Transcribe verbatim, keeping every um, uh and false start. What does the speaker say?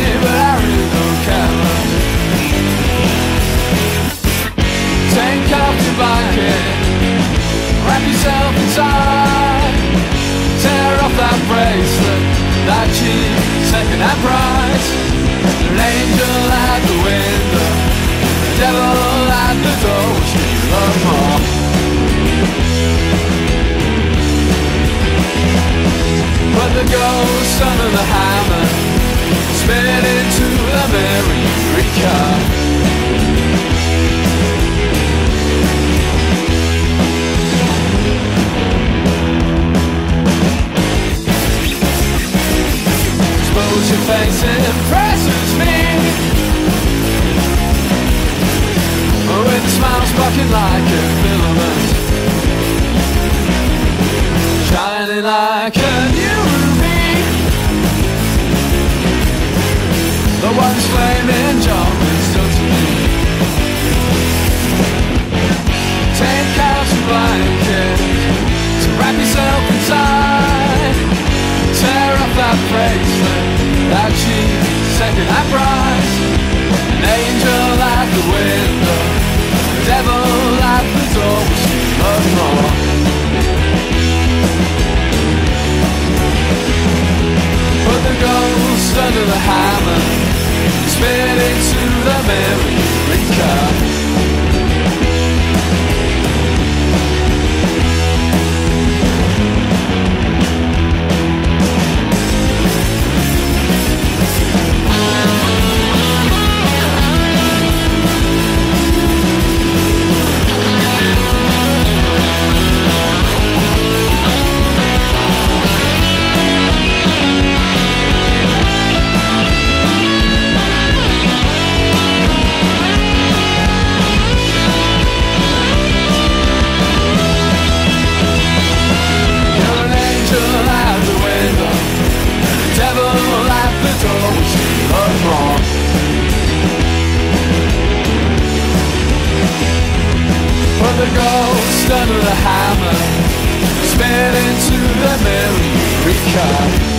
but I really don't care much. Take off your blanket, wrap yourself inside, tear off that bracelet, that cheap second-hand price. An angel at the window, the devil at the door, wishing you love more. Put the ghost under the hammer, spit into the mirror, Eureka. Suppose your face impresses me, with a smile sparking like a filament, shining like a new ruby. The one's flaming job is done to me. Take out your blanket to wrap yourself inside, tear off that bracelet, that cheap second-hand price. An angel at the window, the devil at the door, wishing you love more. Put the ghost under the hammer, spit into the mirror, Eureka. Put the ghost under the hammer, spit into the mirror, Eureka.